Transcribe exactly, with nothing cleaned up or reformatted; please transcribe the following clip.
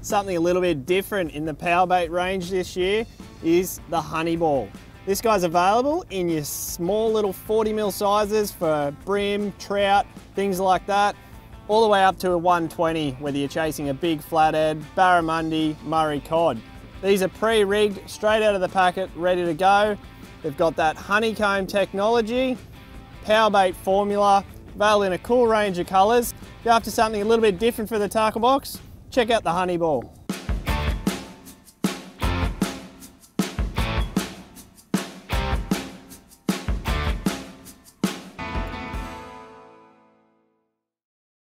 something a little bit different in the PowerBait range this year is the HoneyBall. This guy's available in your small little forty mil sizes for bream, trout, things like that, all the way up to a one twenty whether you're chasing a big flathead, barramundi, Murray Cod. These are pre-rigged, straight out of the packet, ready to go. They've got that HoneyComb technology, PowerBait formula, available in a cool range of colours. If you're after something a little bit different for the tackle box, check out the HoneyBall.